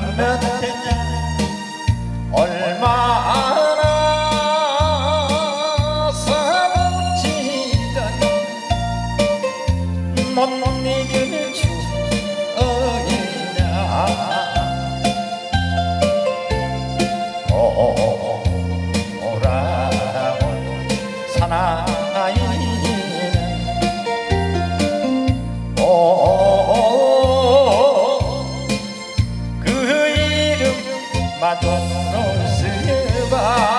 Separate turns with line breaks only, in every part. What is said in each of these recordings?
몇몇 했냐 얼마나 사무치던 못 이길 주어이냐 돌아온 사나이는 그 이름 마돈로 쓰바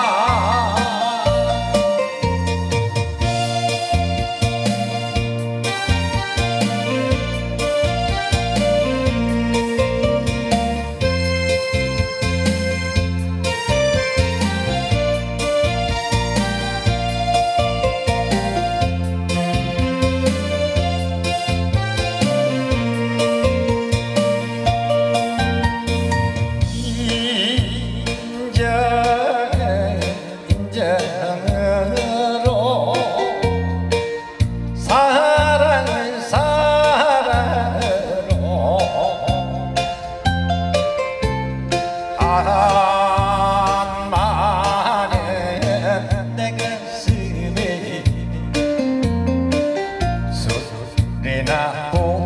인정으로 사랑을 사랑으로 한마는 내 가슴에 소리나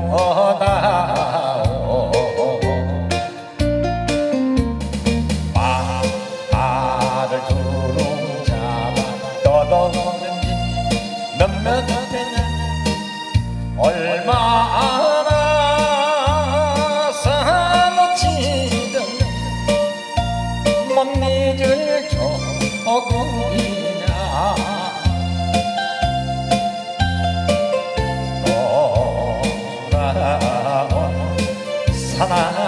보다오 말을 두루 잡아 떠도는지 몇몇 했냐 얼마나 사무치던 못 잊을 조국이냐 돌아온 사나이